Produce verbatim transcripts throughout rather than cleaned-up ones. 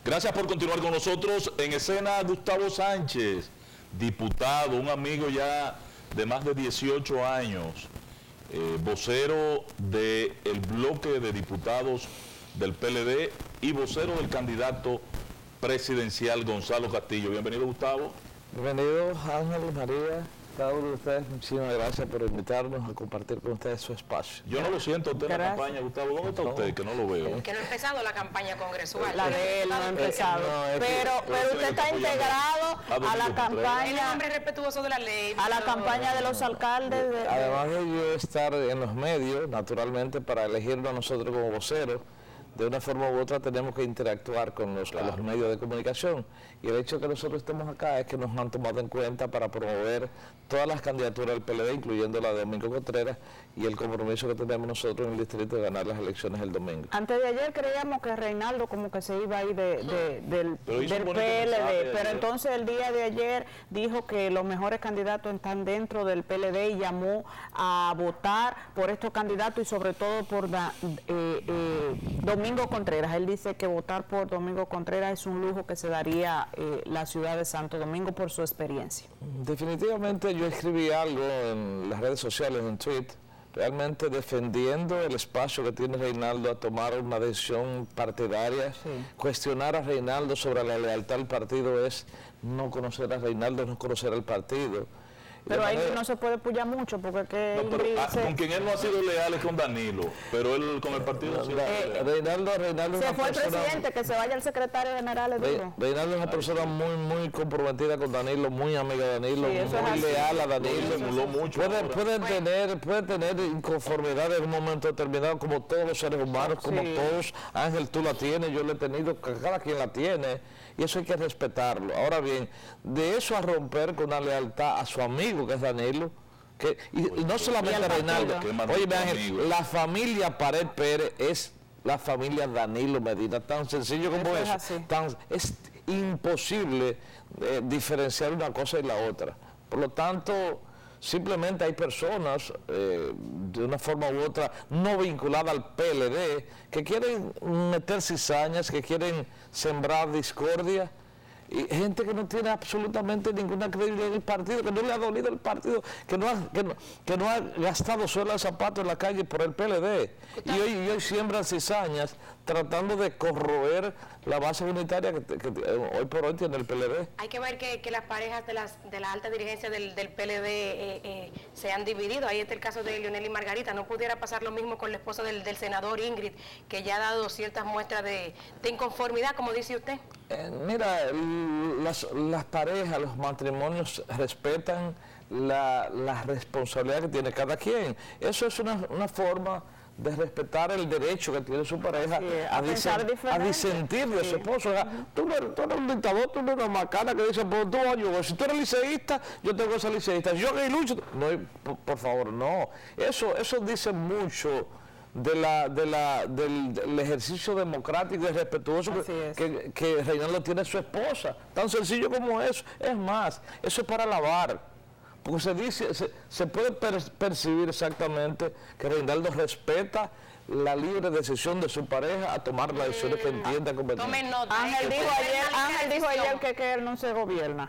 Gracias por continuar con nosotros. En escena, Gustavo Sánchez, diputado, un amigo ya de más de dieciocho años, eh, vocero del bloque de diputados del P L D y vocero del candidato presidencial Gonzalo Castillo. Bienvenido, Gustavo. Bienvenido, Ángel, María, cada uno de ustedes. Muchísimas gracias por invitarnos a compartir con ustedes su espacio. Yo no lo siento a usted en la campaña, Gustavo. ¿Dónde está usted? Que no lo veo. Que no ha empezado la campaña congresual. La de él no ha empezado. Eh, no, es que- pero, pero usted está integrado a la Él es campaña, hombre respetuoso de la ley. a la pero- campaña de los alcaldes. De, de- Además de yo estar en los medios, naturalmente, para elegirnos a nosotros como voceros, de una forma u otra tenemos que interactuar con los, Claro. con los medios de comunicación. Y el hecho de que nosotros estemos acá es que nos han tomado en cuenta para promover todas las candidaturas del P L D, incluyendo la de Domingo Contreras, y el compromiso que tenemos nosotros en el distrito de ganar las elecciones el domingo. Antes de ayer creíamos que Reinaldo como que se iba a ir de, de- del, Pero hizo del un bonito P L mensaje D, ayer. pero entonces el día de ayer dijo que los mejores candidatos están dentro del P L D y llamó a votar por estos candidatos y sobre todo por da- eh, eh, Domingo Contreras. Él dice que votar por Domingo Contreras es un lujo que se daría eh, la ciudad de Santo Domingo por su experiencia. Definitivamente yo escribí algo en las redes sociales, en tweet, realmente defendiendo el espacio que tiene Reinaldo a tomar una decisión partidaria. Sí. Cuestionar a Reinaldo sobre la lealtad al partido es no conocer a Reinaldo, no conocer al partido. Y Pero de ahí manera- no se puede apoyar mucho porque es que No, pero, Ingrid ah, se- con quien él no ha sido leal es con Danilo, pero él con el partido ha sido Eh, leal. Reinaldo, Reinaldo es se una fue el persona- presidente, que se vaya el secretario general, es Re- duro. Reinaldo es una persona muy, muy comprometida con Danilo, muy amiga de Danilo, Sí, eso es muy así. leal a Lo Danilo. simuló mucho Puede, ahora. puede, tener, puede tener inconformidad en un momento determinado, como todos los seres humanos, como Sí. todos. Ángel, tú la tienes, yo la he tenido, cada quien la tiene, y eso hay que respetarlo. Ahora bien, de eso a romper con una lealtad a su amigo, que es Danilo, que, y, y no solamente Y a al Reinaldo, partido. Qué maldito oye Ángel, amigo. la familia Pared Pérez es la familia Danilo Medina, tan sencillo como Eso es eso. así. Tan- es imposible eh, diferenciar una cosa y la otra. Por lo tanto, simplemente hay personas, eh, de una forma u otra, no vinculadas al P L D, que quieren meter cizañas, que quieren sembrar discordia. Y gente que no tiene absolutamente ninguna credibilidad en el partido, que no le ha dolido el partido, que no ha, que no, que no ha gastado suela de zapatos en la calle por el P L D. Y hoy, y hoy siembran cizañas tratando de corroer la base unitaria que, que eh, hoy por hoy tiene el P L D. Hay que ver que, que las parejas de, las, de la alta dirigencia del, del P L D eh, eh, se han dividido. Ahí está el caso de Leonel y Margarita. No pudiera pasar lo mismo con la esposa del, del senador Ingrid, que ya ha dado ciertas muestras de, de inconformidad, como dice usted. Eh, mira, el- las, las parejas, los matrimonios respetan la, la responsabilidad que tiene cada quien. Eso es una, una forma de respetar el derecho que tiene su pareja Sí, a a, pensar disen- a diferente. disentir de Sí. su esposo. O sea, tú, no, tú eres un dictador, tú no eres una macana que dice, pues tú, yo, si tú eres liceísta, yo tengo que ser liceísta. Si yo que lucho, no, por, por favor, no. Eso, eso dice mucho de la, de la, del, del ejercicio democrático y respetuoso Así que, es. que, que Reinaldo tiene a su esposa. Tan sencillo como eso. Es más, eso es para lavar. Porque se dice, se, se puede per- percibir exactamente que Reinaldo respeta la libre decisión de su pareja a tomar las decisiones que entienda conveniente. Tomen nota. Ángel eh, dijo que ayer, usted Ángel dijo analice la ayer que, que él no se gobierna.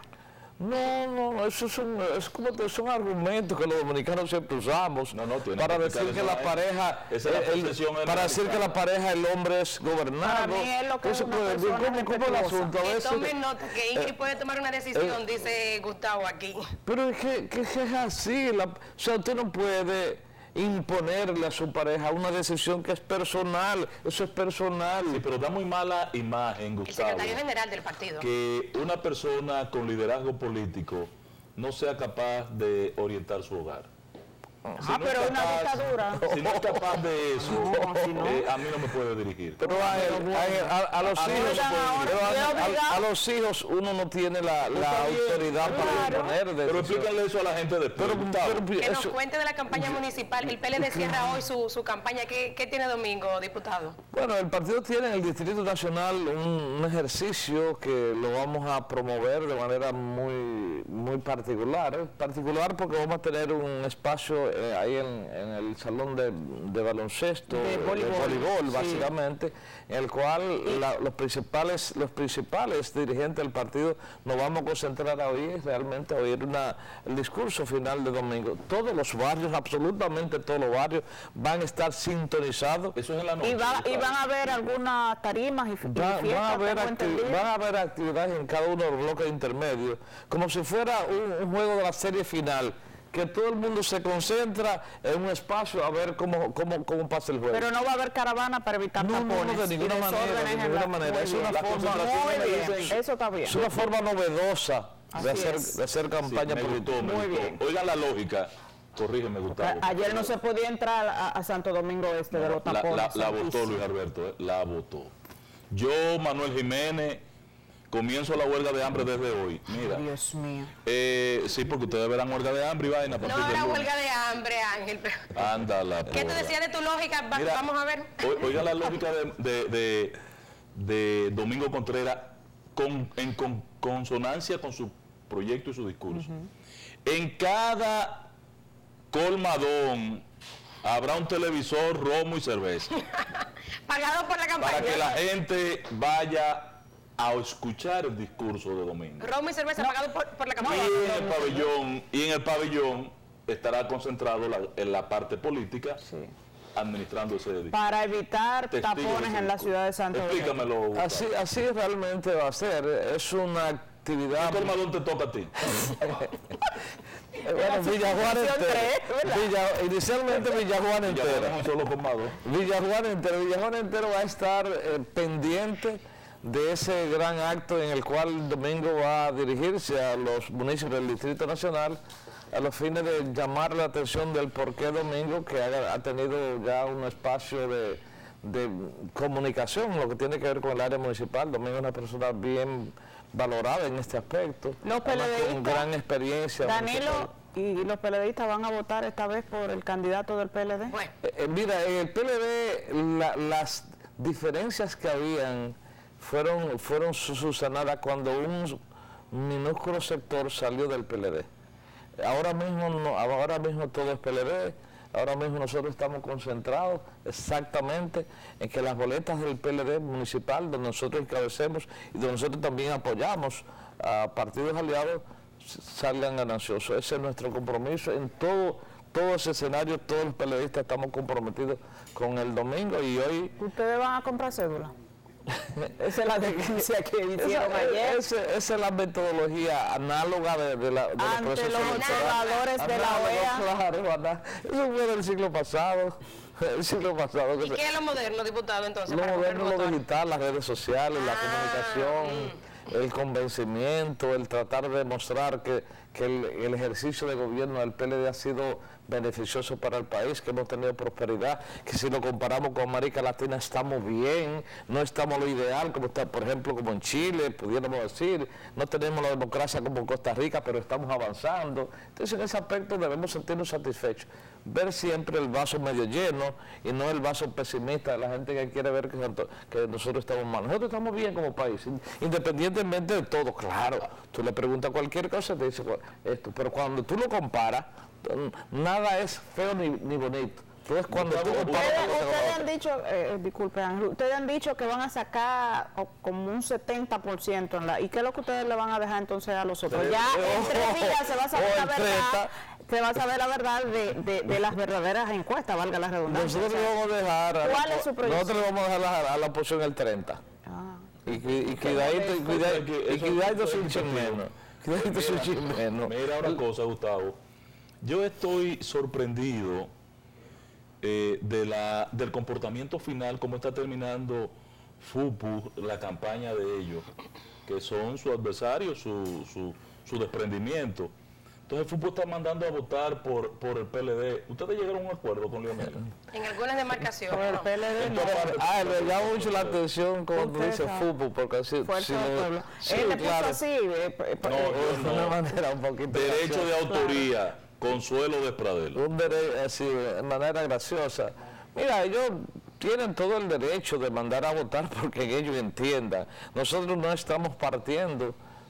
No, no, eso es, un, es como te- son argumentos que los dominicanos siempre usamos No, no, tiene para que decir explicar que eso la a él. pareja, Esa es la eh, el- percepción para decir que la generalizada. pareja, el hombre es gobernado. Para mí es lo que es Eso una puede decir, persona ¿cómo, cómo el respetuosa. asunto? A Que veces- tomen nota, que Ingrid eh, puede tomar una decisión, dice Gustavo aquí. Pero es que, que es así, la- o sea, usted no puede imponerle a su pareja una decisión que es personal, eso es personal. Sí, pero da muy mala imagen, El Gustavo, secretario general del partido. que una persona con liderazgo político no sea capaz de orientar su hogar. Si Ah, no es pero una capaz- dictadura. Si no es capaz de eso, No, así no. eh, a mí no me puede dirigir. Pero a, él- a él- a- a los A- a- hijos, a- pero a- a- a- a los hijos uno no tiene la, la Está bien, autoridad para claro. imponer Pero decisiones. explícale eso a la gente después, Pero- Gustavo. pero- Que nos eso- cuente de la campaña municipal. El P L D cierra hoy su, su campaña. ¿Qué, ¿Qué tiene Domingo, diputado? Bueno, el partido tiene en el Distrito Nacional un, un ejercicio que lo vamos a promover de manera muy, muy particular. ¿eh? Particular porque vamos a tener un espacio eh, ahí en, en el salón de, de baloncesto, de voleibol, de voleibol sí. básicamente, en el cual la, los principales los principales dirigentes del partido nos vamos a concentrar a oír, realmente a oír una, el discurso final de domingo. Todos los barrios, absolutamente todos los barrios, van a estar sintonizados. Eso es en la noche. Y, va, y van a haber algunas tarimas y, y Va- fiestas, van, a haber tengo acti- entendido. van a haber actividades en cada uno de los bloques intermedios, como si fuera un, un juego de la serie final, que todo el mundo se concentra en un espacio a ver cómo, cómo, cómo pasa el juego. Pero no va a haber caravana para evitar No, no, tapones no, de y ninguna manera, de desórdenes en ninguna la- manera. Muy Es una bien. Las forma, concentraciones Muy me bien, dicen- eso está bien. es una forma novedosa Así de hacer, es. de hacer Sí, campaña me política. gustó, me Muy gustó. bien. Oigan la lógica, corrígeme, Gustavo. Ayer no se podía entrar a, a Santo Domingo Este de los la, tapones. la, la votó santísimo. Luis Alberto, eh, la votó. Yo, Manuel Jiménez, comienzo la huelga de hambre desde hoy. Mira, Dios mío. eh, sí, porque ustedes verán huelga de hambre y vaina. a No partir del habrá lunes. huelga de hambre, Ángel. Ándala. ¿Qué te porra. decía de tu lógica? Va- Mira, Vamos a ver. o- Oiga la lógica de, de, de- de Domingo Contreras con, en con- consonancia con su proyecto y su discurso. En cada colmadón habrá un televisor, romo y cerveza, Pagado por la campaña. para que la gente vaya a escuchar el discurso de Domingo. Romo y cerveza pagado por, por la Y campaña. en el pabellón, y en el pabellón estará concentrado la, en la parte política Sí. administrando ese discurso. Para evitar Testigo de tapones ese en la discurso. ciudad de Santo Domingo. Explícamelo. Gustavo. Así, así realmente va a ser. Es una actividad. ¿Qué colmadón te toca a ti? Eh, Bueno, Villajuana Función entero. tres, ¿verdad? Villa- inicialmente Villajuana Ya entero. tenemos un solo colmadón. Villajuana entero, Villajuana entero va a estar eh, pendiente de ese gran acto en el cual el domingo va a dirigirse a los municipios del Distrito Nacional a los fines de llamar la atención del por qué Domingo, que ha, ha tenido ya un espacio de, de comunicación, lo que tiene que ver con el área municipal. Domingo es una persona bien valorada en este aspecto, Los además con PLDistas, gran experiencia Danilo municipal. y los PLDistas van a votar esta vez por el candidato del P L D. Bueno, Eh, eh, mira, en el P L D la- las diferencias que habían fueron, fueron su- subsanadas cuando un minúsculo sector salió del P L D. Ahora mismo, no, ahora mismo todo es P L D, ahora mismo nosotros estamos concentrados exactamente en que las boletas del P L D municipal, donde nosotros encabecemos y donde nosotros también apoyamos a partidos aliados, s- salgan gananciosos. Ese es nuestro compromiso en todo, todo ese escenario. Todos los PLDistas estamos comprometidos con el domingo y hoy ¿Ustedes van a comprar cédula? Esa es la denuncia que hicieron esa, ayer ese- esa es la metodología análoga de, de la, de los ante procesos los electorales. observadores de la O E A. Análogo, claro, ana- eso fue del siglo pasado, el siglo pasado. que ¿y se- qué es lo moderno, diputado, entonces? Lo para comprar moderno, lo votos? digital, las redes sociales, la Ah, comunicación, el convencimiento, el tratar de demostrar que, que el, el ejercicio de gobierno del P L D ha sido beneficioso para el país, que hemos tenido prosperidad, que si lo comparamos con América Latina estamos bien, no estamos lo ideal, como está, por ejemplo, como en Chile, pudiéramos decir, no tenemos la democracia como en Costa Rica, pero estamos avanzando. Entonces, en ese aspecto debemos sentirnos satisfechos, ver siempre el vaso medio lleno y no el vaso pesimista de la gente que quiere ver que, santo- que nosotros estamos mal. Nosotros estamos bien como país, in- independientemente de todo, claro. Tú le preguntas cualquier cosa, te dice cu- esto, pero cuando tú lo comparas, mm, nada es feo ni, ni bonito. Entonces, cuando tú comparas Ustedes, una cosa con la ustedes otra, han dicho, eh, disculpe Ángel, ustedes han dicho que van a sacar o- como un setenta por ciento en la, ¿y qué es lo que ustedes le van a dejar entonces a los otros? Pero- Ya en ojo, tres días se va a saber o la en verdad, treinta. se va a saber la verdad de, de, de las verdaderas encuestas, valga la redundancia. nosotros O sea, le vamos a dejar, a la- ¿cuál es su proyección? nosotros le vamos a dejar a, a la posición el treinta. ah. Y, cu- y cuidadito, y cuidadito, y Eso- cuidadito eso es un es chin menos. Cuidadito es un chin menos. Mira una cosa, Gustavo. Yo estoy sorprendido eh, de la, del comportamiento final, cómo está terminando FUPU, la campaña de ellos, que son su adversario, su, su, su desprendimiento. Entonces FUPU está mandando a votar por, por el P L D. ¿Ustedes llegaron a un acuerdo con Leonel? En algunas demarcaciones. Por el no. P L D no. Ah, me llama mucho la atención cuando tú Ustedes dices saben. fútbol, porque así... Fuerza si del lo- pueblo. sí, Él le puso claro. así, eh, eh, No, eh, yo De una no. manera un poquito... Derecho de graciosa. autoría, Consuelo Despradel. Un derecho así, de manera graciosa. Mira, ellos tienen todo el derecho de mandar a votar porque ellos entiendan. Nosotros no estamos partiendo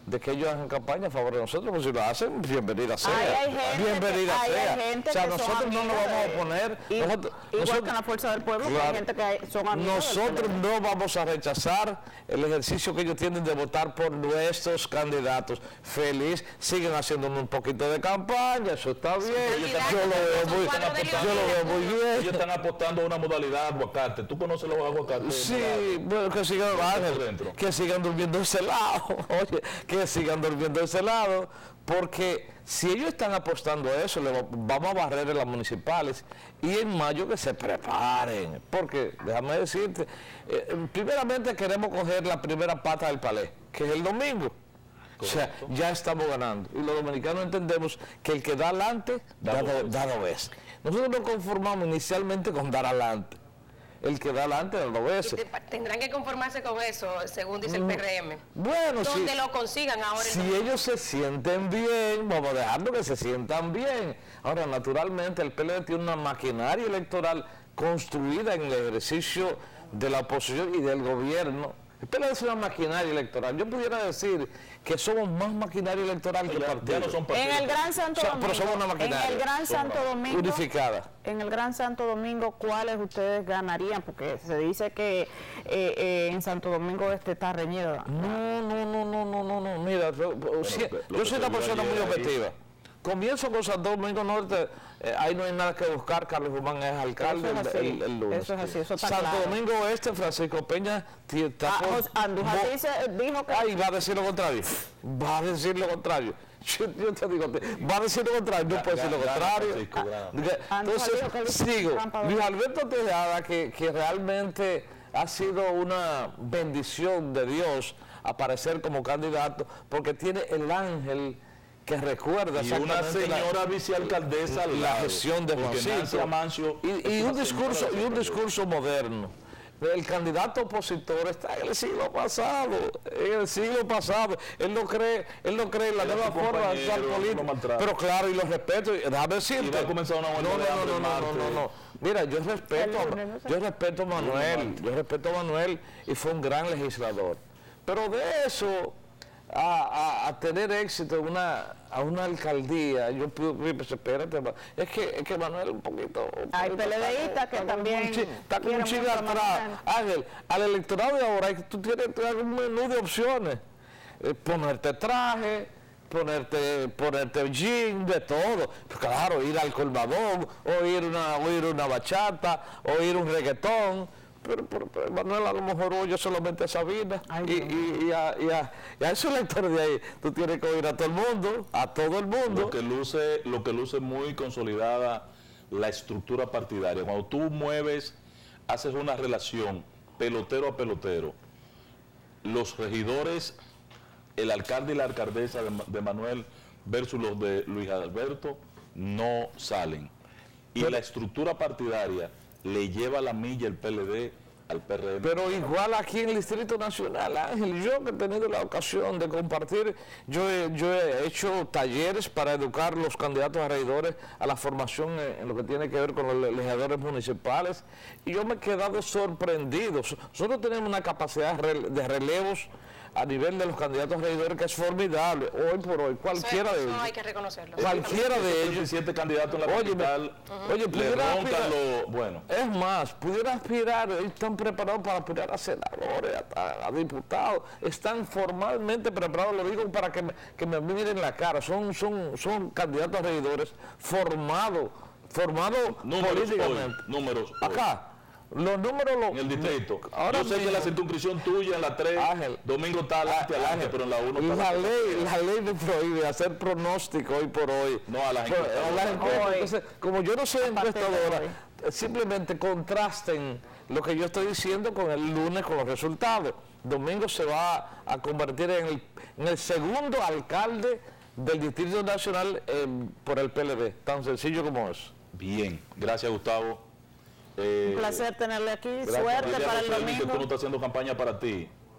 de que ellos hagan campaña a favor de nosotros, pues si lo hacen, bienvenida sea. Ahí hay gente bienvenida que, sea. hay gente o sea, que son nosotros no nos amigos vamos a de- oponer. y- nosotros, igual nosotros- que en la Fuerza del Pueblo, que Claro. hay gente que hay- son amigos del Nosotros P L D. no vamos a rechazar el ejercicio que ellos tienen de votar por nuestros candidatos. Feliz, siguen haciendo un poquito de campaña, eso está bien. candidatos, Yo lo veo son muy, cuatro de yo lo veo muy Ellos bien. están apostando a una modalidad aguacate. ¿Tú conoces los aguacates? Sí, bueno, que sigan, Ángel, dentro. que sigan durmiendo de ese lado, oye, que sigan durmiendo de ese lado, porque si ellos están apostando a eso, le va- vamos a barrer en las municipales y en mayo que se preparen, porque déjame decirte, eh, primeramente queremos coger la primera pata del palé, que es el domingo. O sea, ya estamos ganando. Y los dominicanos entendemos que el que da adelante, da, Da do- dos da dos veces. Nosotros nos conformamos inicialmente con dar adelante. El que da adelante da dos Y veces. te- tendrán que conformarse con eso, según dice el P R M. Bueno, sí. Donde lo consigan ahora. el Si domingo. ellos se sienten bien, vamos a dejarlo que se sientan bien. Ahora, naturalmente, el P L D tiene una maquinaria electoral construida en el ejercicio de la oposición y del gobierno. El P L D es una maquinaria electoral. Yo pudiera decir que somos más maquinaria electoral que Ya, partido. ya no son En partidos. el Gran Santo O sea, Domingo, pero somos una en maquinaria. el Gran Somos Santo Domingo, Unificada. en el Gran Santo Domingo, ¿cuáles ustedes ganarían? Porque se dice que eh, eh, en Santo Domingo este está reñido. No, no, no, no, no, no, no. Mira, yo, sí, lo que- lo yo que soy se una vio persona ayer muy ahí- objetiva. Comienzo con Santo Domingo Norte, eh, ahí no hay nada que buscar, Carlos Guzmán es alcalde Eso es el, así, el- el lunes. eso es así, eso está Santo claro. Domingo Este, Francisco Peña, ti- está Ah, con- Jos- Andújar bo- dice- dijo que... Ay, va a decir lo contrario, va a decir lo contrario. Yo, yo te digo, te- va a decir lo contrario, no puede decir lo gana, contrario. Francisco, gana. Ah, Andújar Entonces, dijo que él- sigo, trampa de- Luis Alberto Tejada, que, que realmente ha sido una bendición de Dios aparecer como candidato, porque tiene el ángel que recuerda Y una exactamente la- señora vicealcaldesa al la lado, gestión de porque Juancito. Nancy Amancio y, y es un una señora discurso y un vicealcaldesa. discurso moderno. El candidato opositor está en el siglo pasado, en el siglo pasado. Él no cree, él no cree en la Era nueva su forma de compañero, actuar no lo política. maltrata. Pero claro, y lo respeto. y Déjame decirte. Y va a comenzar una huelga no, de no, hambre no, el no, no, no, martes. no. Mira, yo respeto, El lunes, no a, sé. yo respeto a Manuel, yo respeto a Manuel y fue un gran legislador. Pero de eso a, a- a tener éxito en una, a una alcaldía, yo pido, pues, espérate, ma- es que, es que Manuel un poquito... Hay PLDistas que está como también un chi- Está como un quieren chingo mucho a atrás. Manuel. Ángel, al electorado de ahora, tú tienes tú tienes un menú de opciones. Eh, ponerte traje, ponerte, ponerte jean, de todo. Pues claro, ir al colmadón, oír una, oír una bachata, oír un reggaetón. Pero, pero, pero Manuel a lo mejor oye solamente a Sabina. Ay, y, y, y, a, y, a, y a esos lectores de ahí, tú tienes que oír a todo el mundo, a todo el mundo. Lo que luce, lo que luce muy consolidada la estructura partidaria. Cuando tú mueves, haces una relación pelotero a pelotero, los regidores, el alcalde y la alcaldesa de, Ma- de Manuel versus los de Luis Alberto, no salen. Y la estructura partidaria le lleva la milla el P L D al P R M. Pero igual aquí en el Distrito Nacional, Ángel, yo que he tenido la ocasión de compartir, yo he, yo he hecho talleres para educar los candidatos a regidores a la formación en, en lo que tiene que ver con los legisladores municipales, y yo me he quedado sorprendido. Nosotros tenemos una capacidad de rele- de relevos a nivel de los candidatos a regidores que es formidable, hoy por hoy, Eso, cualquiera de eso ellos. hay que reconocerlo. Cualquiera de ellos. veintisiete candidatos en la Oye, capital, oye, le pudiera roncan aspirar- lo bueno. Es más, pudieran aspirar, ellos están preparados para aspirar a senadores, a, a diputados, están formalmente preparados, lo digo para que me, que me miren la cara, son, son, son candidatos a regidores formados, formados Números políticamente. hoy, números hoy. Acá, los números... Los, En el distrito. Ahora Yo sé que mismo- la circunscripción tuya en la tres, Ángel. Domingo está adelante, adelante, Ángel, pero en la uno está la adelante. ley, la ley me prohíbe hacer pronóstico hoy por hoy. No, a las Pero, encuestadoras. a las encuestas. Hoy. Entonces, como yo no soy partir de encuestadora, hoy. simplemente contrasten lo que yo estoy diciendo con el lunes, con los resultados. Domingo se va a convertir en el, en el segundo alcalde del Distrito Nacional eh, por el P L D, tan sencillo como es. Bien, gracias Gustavo. Eh, Un placer tenerle aquí. gracias. Suerte Dile a para el José Luis que tú no domingo. estás haciendo campaña para ti.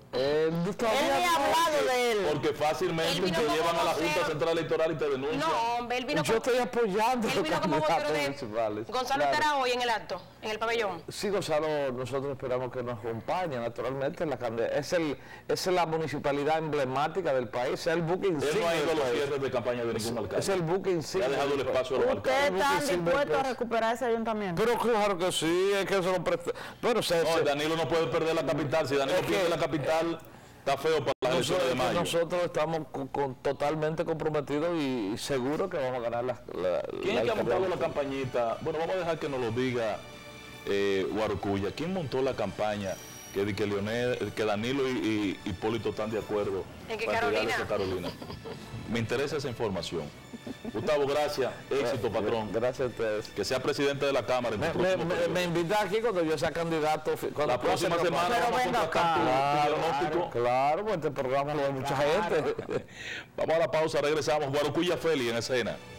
Eh, Él todavía ni ha no. hablado de él. Porque fácilmente Él te vino como llevan a la vocero. Junta Central Electoral y te denuncian. No, hombre, él vino Yo como, estoy apoyando él los vino como vocero candidatos de municipales. Gonzalo Claro. estará hoy en el acto, en el pabellón. Sí, Gonzalo, nosotros esperamos que nos acompañe, naturalmente. La candid- es, el, es la municipalidad emblemática del país, es el buque Él insignia no ha ido a del los país. cierres de campaña de ningún alcalde. Es el buque Le insignia. ha dejado el del país. espacio a los ¿Ustedes alcaldes. están Muchísimo dispuestos a peso. recuperar ese ayuntamiento? Pero claro que sí, es que eso lo presta. Pero se, No, se- Danilo no puede perder la capital. Si Danilo Es que- pierde la capital, está feo para las elecciones de nosotros, mayo. nosotros estamos con- con- totalmente comprometidos y, y seguros que vamos a ganar la, la, ¿Quién la es que ha montado alcaldía. la campañita? Bueno, vamos a dejar que nos lo diga eh, Guarocuya. ¿Quién montó la campaña que, di que, Leonel, que Danilo y, y Hipólito están de acuerdo ¿En qué para Carolina? entregarle a Carolina? Me interesa esa información. Gustavo, gracias. Éxito, patrón. Gracias a ustedes. Que sea presidente de la Cámara en tu Me, me, próximo me, periodo. me invita aquí cuando yo sea candidato. Cuando La próxima pueda ser semana candidato. vamos a venga contratar tu- tu Claro, diagnóstico. claro, claro, pues este programa lo ve mucha gente. Vamos a la pausa, regresamos. Guarocuya Feli en escena.